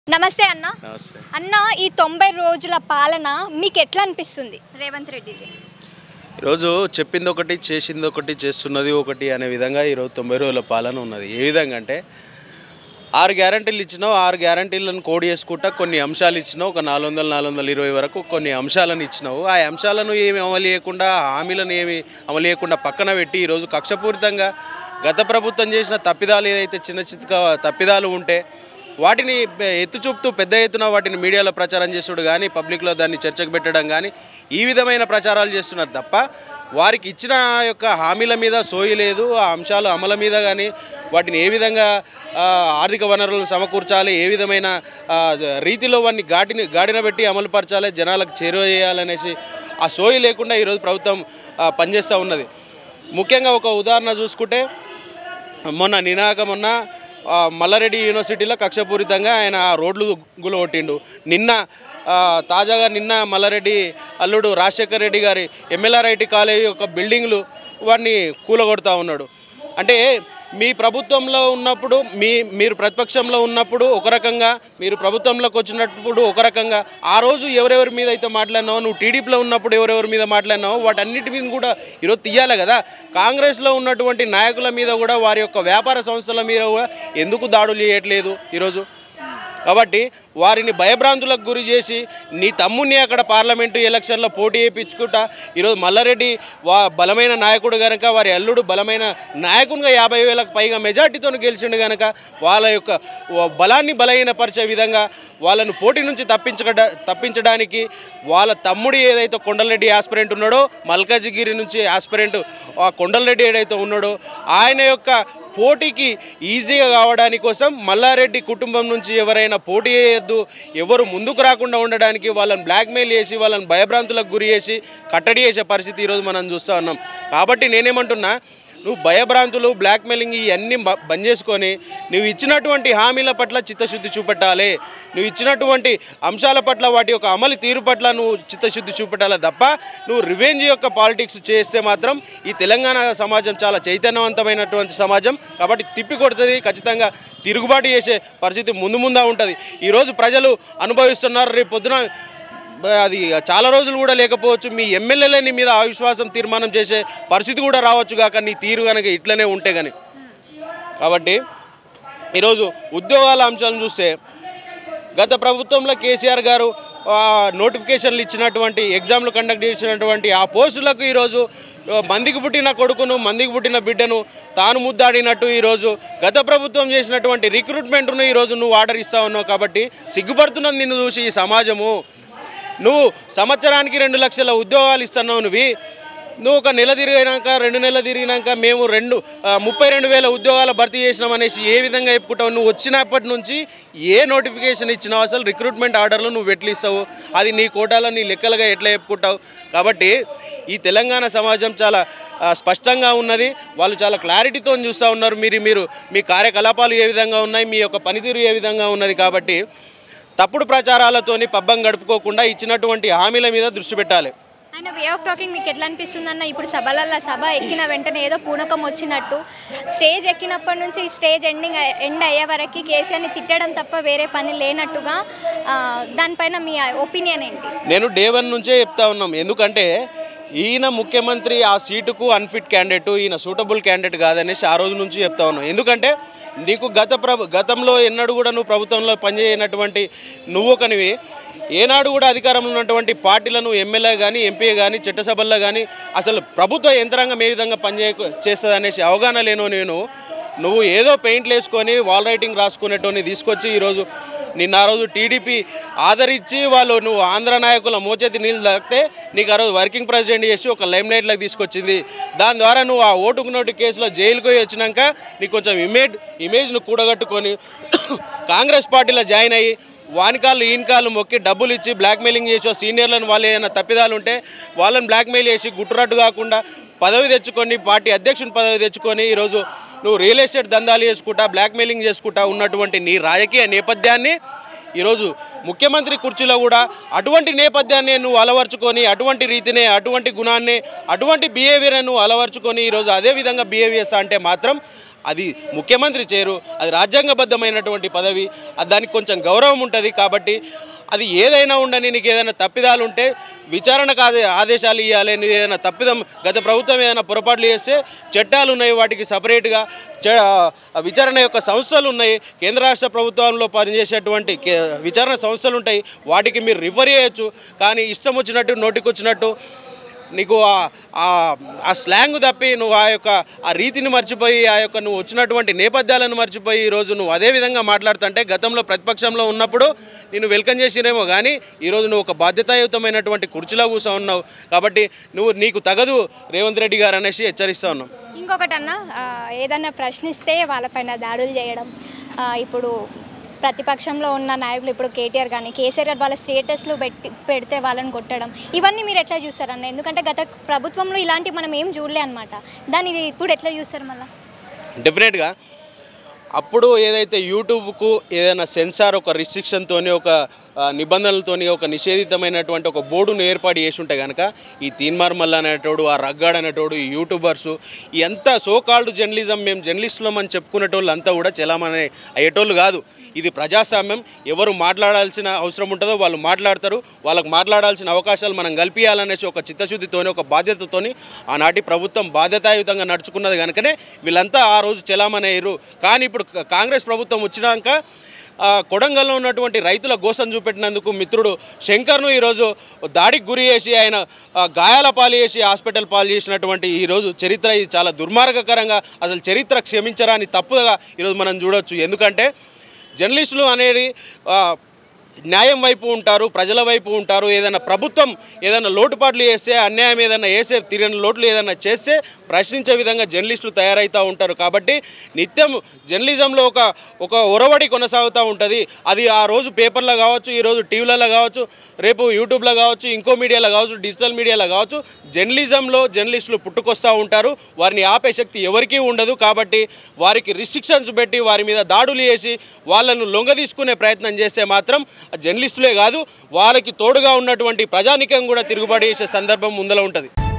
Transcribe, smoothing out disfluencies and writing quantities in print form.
నమస్తే అన్న. నమస్తే అన్న, ఈ 90 రోజుల పాలన మీకు ఎట్లా అనిపిస్తుంది రేవంత్ రెడ్డిది? ఈరోజు చెప్పింది ఒకటి చేసింది ఒకటి చేస్తున్నది ఒకటి అనే విధంగా ఈరోజు 90 రోజుల పాలన ఉన్నది. ఏ విధంగా అంటే 6 గ్యారంటీలు ఇచ్చినావు, 6 గ్యారంటీలను కోడ్ చేసుకుంటా కొన్ని అంశాలు ఇచ్చినావు, ఒక 400-420 వరకు కొన్ని అంశాలను ఇచ్చినావు. ఆ అంశాలను ఏమి అమలు చేయకుండా, హామీలను ఏమి అమలు చేయకుండా పక్కన పెట్టి ఈరోజు కక్షపూరితంగా గత ప్రభుత్వం చేసిన తప్పిదాలు ఏదైతే చిన్న చిన్న తప్పిదాలు ఉంటే వాటిని ఎత్తు చూపుతూ పెద్ద ఎత్తున వాటిని మీడియాలో ప్రచారం చేసుడు కానీ, పబ్లిక్లో దాన్ని చర్చకు పెట్టడం కానీ, ఈ విధమైన ప్రచారాలు చేస్తున్నారు తప్ప వారికి ఇచ్చిన యొక్క హామీల మీద సోయి లేదు. ఆ అంశాలు అమలు మీద కానీ, వాటిని ఏ విధంగా ఆర్థిక వనరులను సమకూర్చాలి, ఏ విధమైన రీతిలో వాటిని గాడిన పెట్టి అమలుపరచాలి, జనాలకు చేరువ చేయాలనేసి ఆ సోయి లేకుండా ఈరోజు ప్రభుత్వం పనిచేస్తూ ఉన్నది. ముఖ్యంగా ఒక ఉదాహరణ చూసుకుంటే మొన్న మల్లారెడ్డి యూనివర్సిటీలో కక్షపూరితంగా ఆయన రోడ్లు గులగొట్టిండు. తాజాగా మల్లారెడ్డి అల్లుడు రాజశేఖర్ రెడ్డి గారి MLRIT కాలేజీ యొక్క బిల్డింగ్లు వాడిని కూలగొడతా ఉన్నాడు. అంటే మీ ప్రభుత్వంలో ఉన్నప్పుడు మీరు ప్రతిపక్షంలో ఉన్నప్పుడు ఒక రకంగా, మీరు ప్రభుత్వంలోకి వచ్చినప్పుడు ఒక రకంగా, ఆ రోజు ఎవరెవరి మీద అయితే మాట్లాడినావో, నువ్వు టీడీపీలో ఉన్నప్పుడు ఎవరెవరి మీద మాట్లాడినావో వాటన్నిటి మీద కూడా ఈరోజు తీయాలి కదా. కాంగ్రెస్లో ఉన్నటువంటి నాయకుల మీద కూడా, వారి యొక్క వ్యాపార సంస్థల మీద కూడా ఎందుకు దాడులు చేయట్లేదు ఈరోజు? కాబట్టి వారిని భయభ్రాంతులకు గురి చేసి నీ తమ్ముడిని అక్కడ పార్లమెంటు ఎలక్షన్లో పోటీ చేయించుకుంటా ఈరోజు మల్లారెడ్డి బలమైన నాయకుడు కనుక, వారి అల్లుడు బలమైన నాయకునిగా 50,000కు పైగా మెజార్టీతో గెలిచిండు కనుక వాళ్ళ యొక్క బలాన్ని బలహీనపరిచే విధంగా వాళ్ళను పోటీ నుంచి తప్పించడానికి వాళ్ళ తమ్ముడు ఏదైతే కొండలరెడ్డి ఆస్పిరెంట్ ఉన్నాడో, మల్కాజిగిరి నుంచి ఆస్పిరెంట్ కొండలరెడ్డి ఏదైతే ఉన్నాడో, ఆయన యొక్క పోటీకి ఈజీగా కావడానికి కోసం మల్లారెడ్డి కుటుంబం నుంచి ఎవరైనా పోటీ చేయొద్దు, ఎవరు ముందుకు రాకుండా ఉండడానికి వాళ్ళని బ్లాక్మెయిల్ చేసి, వాళ్ళని భయభ్రాంతులకు గురి చేసి కట్టడి చేసే పరిస్థితి ఈరోజు మనం చూస్తూ ఉన్నాం. కాబట్టి నేనేమంటున్నా, నువ్వు భయభ్రాంతులు, బ్లాక్మెయిలింగ్ ఇవన్నీ బంద్ చేసుకొని నువ్వు ఇచ్చినటువంటి హామీల పట్ల చిత్తశుద్ధి చూపెట్టాలి. నువ్వు ఇచ్చినటువంటి అంశాల పట్ల, వాటి యొక్క అమలు తీరు పట్ల నువ్వు చిత్తశుద్ధి చూపెట్టాలి తప్ప నువ్వు రివెంజ్ యొక్క పాలిటిక్స్ చేస్తే మాత్రం ఈ తెలంగాణ సమాజం చాలా చైతన్యవంతమైనటువంటి సమాజం. కాబట్టి తిప్పి కొడుతుంది, ఖచ్చితంగా తిరుగుబాటు చేసే పరిస్థితి ముందు ఉంటుంది. ఈరోజు ప్రజలు అనుభవిస్తున్నారు, రేపు పొద్దున అది చాలా రోజులు కూడా లేకపోవచ్చు. మీ ఎమ్మెల్యేలని మీద అవిశ్వాసం తీర్మానం చేసే పరిస్థితి కూడా రావచ్చు కాక, నీ తీరు కనుక ఇట్లనే ఉంటే కానీ. కాబట్టి ఈరోజు ఉద్యోగాల అంశాలను చూస్తే, గత ప్రభుత్వంలో కేసీఆర్ గారు నోటిఫికేషన్లు ఇచ్చినటువంటి, ఎగ్జామ్లు కండక్ట్ చేసినటువంటి ఆ పోస్టులకు ఈరోజు మందికి పుట్టిన కొడుకును, మందికి పుట్టిన బిడ్డను తాను ముద్దాడినట్టు ఈరోజు గత ప్రభుత్వం చేసినటువంటి రిక్రూట్మెంట్ను ఈరోజు నువ్వు ఆర్డర్ ఇస్తా ఉన్నావు. కాబట్టి సిగ్గుపడుతున్నది నిన్ను చూసి ఈ సమాజము. నువ్వు సంవత్సరానికి 2 లక్షల ఉద్యోగాలు ఇస్తున్నావు. నువ్వు ఒక నెల తిరిగినాక, 2 నెలలు తిరిగినాక మేము 32,000 ఉద్యోగాలు భర్తీ చేసినామనేసి ఏ విధంగా చెప్పుకుంటావు? నువ్వు వచ్చినప్పటి నుంచి ఏ నోటిఫికేషన్ ఇచ్చినావు? అసలు రిక్రూట్మెంట్ ఆర్డర్లు నువ్వు ఎట్లా ఇస్తావు? అది నీ కోటాలో నీ లెక్కలుగా ఎట్లా చెప్పుకుంటావు? కాబట్టి ఈ తెలంగాణ సమాజం చాలా స్పష్టంగా ఉన్నది. వాళ్ళు చాలా క్లారిటీతో చూస్తూ ఉన్నారు. మీరు మీ కార్యకలాపాలు ఏ విధంగా ఉన్నాయి, మీ యొక్క పనితీరు ఏ విధంగా ఉన్నది. కాబట్టి తప్పుడు ప్రచారాలతోని పబ్బం గడుపుకోకుండా ఇచ్చినటువంటి హామీల మీద దృష్టి పెట్టాలి. ఆయన వే ఆఫ్ టాకింగ్ మీకు ఎట్లా అనిపిస్తుంది అన్న? ఇప్పుడు సభ ఎక్కిన వెంటనే ఏదో పూనకం వచ్చినట్టు, స్టేజ్ ఎక్కినప్పటి నుంచి స్టేజ్ ఎండ్ అయ్యే వరకు కేసీఆర్ని తిట్టడం తప్ప వేరే పని లేనట్టుగా, దానిపైన మీ ఒపీనియన్ ఏంటి? నేను డే 1 నుంచే చెప్తా ఉన్నాం. ఎందుకంటే ఈయన ముఖ్యమంత్రి ఆ సీటుకు అన్ఫిట్ క్యాండిడేట్, ఈయన సూటబుల్ క్యాండిడేట్ కాదనేసి ఆ రోజు నుంచి చెప్తా ఉన్నాం. ఎందుకంటే నీకు గతంలో ఎన్నడూ కూడా నువ్వు ప్రభుత్వంలో పనిచేయనటువంటి నువ్వు ఒకనివి, ఏనాడు కూడా అధికారంలో ఉన్నటువంటి పార్టీలను, ఎమ్మెల్యే కానీ, ఎంపీ కానీ, చట్టసభల్లో కానీ అసలు ప్రభుత్వ యంత్రాంగం ఏ విధంగా చేస్తుంది అనేసి అవగాహన లేనో నువ్వు ఏదో పెయింట్లు వేసుకొని వాల్ రైటింగ్ రాసుకునేటోని తీసుకొచ్చి ఈరోజు ఆ రోజు టీడీపీ ఆదరించి నువ్వు ఆంధ్ర నాయకుల మోచేతి నీళ్ళు తాగితే నీకు ఆ రోజు వర్కింగ్ ప్రెసిడెంట్ చేసి ఒక లైమ్ లైట్లోకి తీసుకొచ్చింది. దాని ద్వారా నువ్వు ఆ ఓటుకు నోటు కేసులో జైలుకు వచ్చినాక నీకు కొంచెం ఇమేజ్ను కూడగట్టుకొని కాంగ్రెస్ పార్టీలో జాయిన్ అయ్యి వానికాళ్ళు ఈయనకాళ్ళు మొక్కి డబ్బులు ఇచ్చి బ్లాక్మెయిలింగ్ చేసి సీనియర్లను, వాళ్ళు ఏదైనా తప్పిదాలు ఉంటే వాళ్ళని బ్లాక్మెయిల్ చేసి గుట్టురట్టు కాకుండా పదవి తెచ్చుకొని, పార్టీ అధ్యక్షుని పదవి తెచ్చుకొని ఈరోజు నువ్వు రియల్ ఎస్టేట్ దందాలు చేసుకుంటా, బ్లాక్మెయిలింగ్ చేసుకుంటా ఉన్నటువంటి నీ రాజకీయ నేపథ్యాన్ని ఈరోజు ముఖ్యమంత్రి కుర్చీలో కూడా అటువంటి నేపథ్యాన్ని నువ్వు అలవర్చుకొని, అటువంటి రీతినే, అటువంటి గుణాన్ని, అటువంటి బిహేవియర్ నువ్వు అలవర్చుకొని ఈరోజు అదే విధంగా బిహేవ్ చేస్తా అంటే మాత్రం అది ముఖ్యమంత్రి చేయరు, అది రాజ్యాంగబద్ధమైనటువంటి పదవి, దానికి కొంచెం గౌరవం ఉంటుంది. కాబట్టి అది ఏదైనా ఉండని, నీకు ఏదైనా తప్పిదాలు ఉంటే విచారణకు ఆదేశాలు ఇవ్వాలి. నువ్వు ఏదైనా తప్పిదం గత ప్రభుత్వం ఏదైనా పొరపాట్లు చేస్తే చట్టాలు ఉన్నాయి, వాటికి సపరేట్గా విచారణ యొక్క సంస్థలు ఉన్నాయి. కేంద్ర రాష్ట్ర ప్రభుత్వంలో పనిచేసేటువంటి విచారణ సంస్థలు ఉంటాయి, వాటికి మీరు రిఫర్ చేయొచ్చు. కానీ ఇష్టం వచ్చినట్టు నోటికి వచ్చినట్టు నీకు ఆ స్లాంగ్ తప్పి నువ్వు ఆ రీతిని మర్చిపోయి నువ్వు వచ్చినటువంటి నేపథ్యాలను మర్చిపోయి ఈరోజు నువ్వు అదే విధంగా మాట్లాడుతుంటే గతంలో ప్రతిపక్షంలో ఉన్నప్పుడు నేను వెల్కమ్ చేసినేమో కానీ ఈరోజు నువ్వు ఒక బాధ్యతాయుతమైనటువంటి కుర్చీలో కూర్చో ఉన్నావు. కాబట్టి నీకు తగదు రేవంత్ రెడ్డి గారు అనేసి హెచ్చరిస్తూ ఉన్నావు. ఇంకొకటన్నా ఏదన్నా ప్రశ్నిస్తే వాళ్ళపైన దాడులు చేయడం, ఇప్పుడు ప్రతిపక్షంలో ఉన్న నాయకులు ఇప్పుడు కేటీఆర్ కానీ కేసీఆర్ గారు వాళ్ళ స్టేటస్లు పెడితే వాళ్ళని కొట్టడం, ఇవన్నీ మీరు ఎట్లా చూస్తారన్న? ఎందుకంటే గత ప్రభుత్వంలో ఇలాంటివి మనం ఏం చూడలే అనమాట. దాన్ని ఇప్పుడు ఎట్లా చూస్తారు మళ్ళీ? డెఫినెట్గా అప్పుడు ఏదైతే యూట్యూబ్కు ఏదైనా సెన్సార్ ఒక రిస్ట్రిక్షన్తోని ఒక నిబంధనలతోని ఒక నిషేధితమైనటువంటి ఒక బోర్డును ఏర్పాటు చేసి ఉంటే కనుక ఈ తీన్మార్ మల్ల అనేటోడు, ఆ రగ్గాడ్ అనేటోడు, ఈ యూట్యూబర్సు ఎంత సోకాల్డ్ జర్నలిజం మేము జర్నలిస్టులం అని చెప్పుకునేటోళ్ళు అంతా కూడా చలామణి అయ్యేటోళ్ళు కాదు. ఇది ప్రజాస్వామ్యం. ఎవరు మాట్లాడాల్సిన అవసరం ఉంటుందో వాళ్ళు మాట్లాడతారు. వాళ్ళకు మాట్లాడాల్సిన అవకాశాలు మనం కల్పించాలనేసి ఒక చిత్తశుద్ధితోని ఒక బాధ్యతతోని ఆనాటి ప్రభుత్వం బాధ్యతాయుతంగా నడుచుకున్నది కనుకనే వీళ్ళంతా ఆ రోజు చలామణి అయ్యారు. కానీ ఇప్పుడు కాంగ్రెస్ ప్రభుత్వం వచ్చినాక కొడంగల్లో ఉన్నటువంటి రైతుల గోసం చూపెట్టినందుకు మిత్రుడు శంకర్ను ఈరోజు దాడికి గురి చేసి ఆయన గాయాల పాలు చేసి హాస్పిటల్ పాలు చేసినటువంటి ఈరోజు చరిత్ర ఇది చాలా దుర్మార్గకరంగా, అసలు చరిత్ర క్షమించరాని తప్పుగా ఈరోజు మనం చూడవచ్చు. ఎందుకంటే జర్నలిస్టులు అనేది న్యాయం వైపు ఉంటారు, ప్రజల వైపు ఉంటారు. ఏదైనా ప్రభుత్వం ఏదైనా లోటుపాట్లు చేస్తే, అన్యాయం ఏదైనా వేసే తీరని లోట్లు ఏదైనా చేస్తే ప్రశ్నించే విధంగా జర్నలిస్టులు తయారవుతూ ఉంటారు. కాబట్టి నిత్యం జర్నలిజంలో ఒక ఒరవడి కొనసాగుతూ ఉంటుంది. అది ఆ రోజు పేపర్లో కావచ్చు, ఈరోజు టీవీలలో కావచ్చు, రేపు యూట్యూబ్లో కావచ్చు, ఇంకో మీడియాలో కావచ్చు, డిజిటల్ మీడియాలో కావచ్చు, జర్నలిజంలో జర్నలిస్టులు పుట్టుకొస్తూ ఉంటారు. వారిని ఆపే శక్తి ఎవరికీ ఉండదు. కాబట్టి వారికి రిస్ట్రిక్షన్స్ పెట్టి వారి మీద దాడులు చేసి వాళ్ళను లొంగదీసుకునే ప్రయత్నం చేస్తే మాత్రం జర్నలిస్టులే కాదు, వాళ్ళకి తోడుగా ఉన్నటువంటి ప్రజానికం కూడా తిరుగుబాటు చేసే సందర్భం ముందర ఉంటుంది.